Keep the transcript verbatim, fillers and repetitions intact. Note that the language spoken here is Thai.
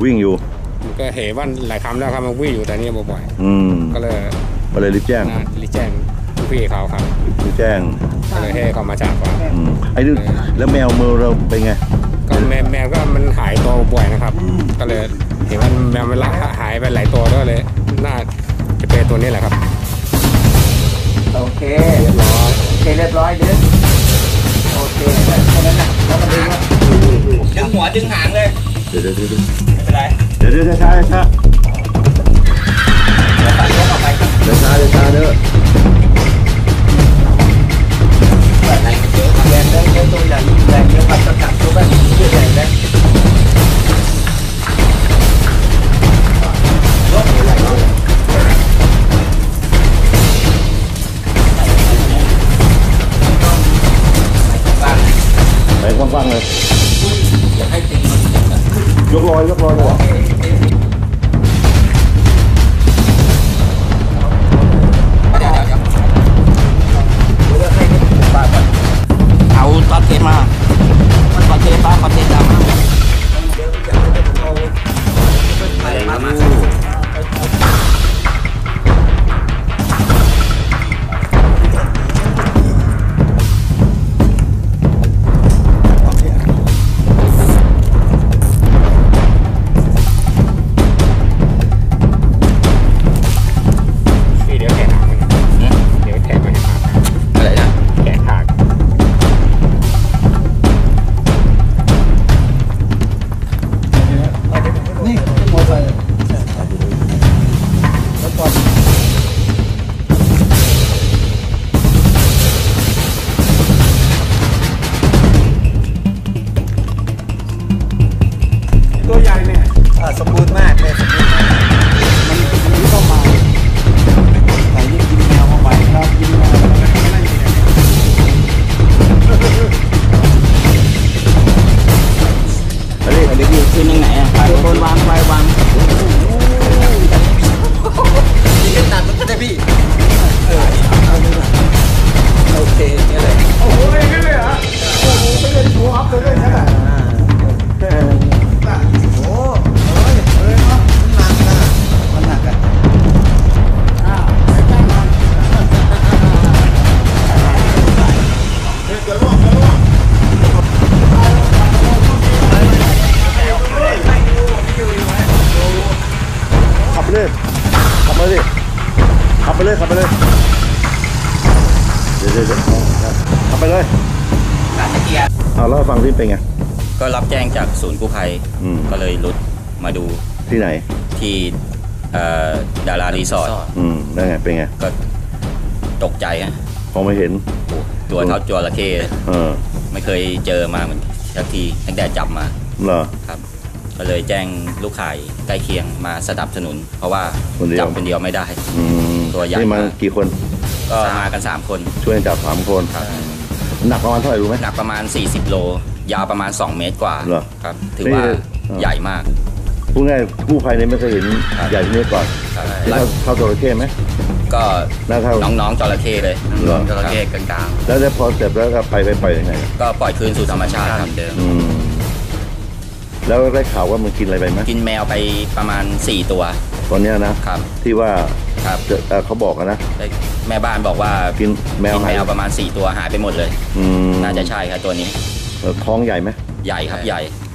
วิ่งอยู่ก็เห็นว่าหลายคำแล้วครับมันวิ่งอยู่แต่นี่บ่อยๆก็เลยก็เลยรีบแจ้งรีบแจ้งพี่เขาครับรีบแจ้งก็เลยให้เขามาจับว่าไอ้นี่แล้วแมวมือเราเป็นไงก็แมวแมวก็มันหายตัวบ่อยนะครับก็เลยเห็นว่าแมวมันหายไปหลายตัวก็เลยน่าจะเป็นตัวนี้แหละครับโอเคเรียบร้อยโอเคเรียบร้อยดึงโอเคแค่นั้นนะแล้วมันดึงดึงหัวดึงหางเลยเดี๋ยวเดี๋ยวเดี๋ยวไม่เป็นไรเดี๋ยวเดี๋ยวช้าช้าเดี๋ยวตัดยกออกไปเดี๋ยวช้าเดี๋ยวช้าเด้อแบบไหนเยอะแรงแรงเยอะตัวใหญ่แรงเยอะปัดจับตัวแบบเยอะแรงแรงยกใหญ่เลยไปกว้างๆเลยอยากให้ตีมันยกลอยยกลอยเลยเอาตอนเทมามันตอนเทป้าตอนเทดำมามาตัวใหญ่เนี่ยสมบูรณ์มากเลยสมบูรณ์มากมันมันไม่ต้องมาใส่ยิ่งกินแมวเข้าไปครับกินแมวอันนี้อันนี้อยู่คืนยังไงอ่ะไปบนวางไปวางนี่ก็ตัดมันก็ได้พี่เออโอเคนี่เลยโอ้โหไม่เลยเหรอโอ้โหไม่เลยโชว์อัพเลยใช่ไหมขับไปเลยขับไปเลยขับไปเลยขับไปเลยเดี๋ยวเดี๋ยวขับไปเลยตัดตะเกียบเอาเล่าฟังที่เป็นไงก็รับแจ้งจากศูนย์กู้ภัยก็เลยรุดมาดูที่ไหนที่ดารารีสอร์ทอืมได้ไงเป็นไงก็ตกใจฮะพอไม่เห็นตัวเท่าจระเข้เออไม่เคยเจอมาเหมือนสักทีตั้งแต่จับมาเหรอครับก็เลยแจ้งลูกข่ายใกล้เคียงมาสนับสนุนเพราะว่าจับคนเดียวไม่ได้ตัวใหญ่มากี่คนก็มากันสามคนช่วยจับสามคนหนักประมาณเท่าไหร่รู้ไหมหนักประมาณสี่สิบโลยาวประมาณสองเมตรกว่าครับถือว่าใหญ่มากพูดง่ายกู้ภัยเนี่ยไม่เคยเห็นใหญ่นี้ก่อนแล้วเท่าจระเข้ไหมก็น้องๆจระเข้เลยจระเข้กลางๆแล้วพอเสร็จแล้วก็ไปไปปล่อยยังไงก็ปล่อยคืนสู่ธรรมชาติตามเดิมแล้วได้ข่าวว่ามันกินอะไรไปไหมกินแมวไปประมาณสี่ตัวตอนนี้นะครับที่ว่าเขาบอกนะแม่บ้านบอกว่ากินแมวแมวประมาณสี่ตัวหายไปหมดเลยน่าจะใช่ครับตัวนี้ท้องใหญ่ไหมใหญ่ครับใหญ่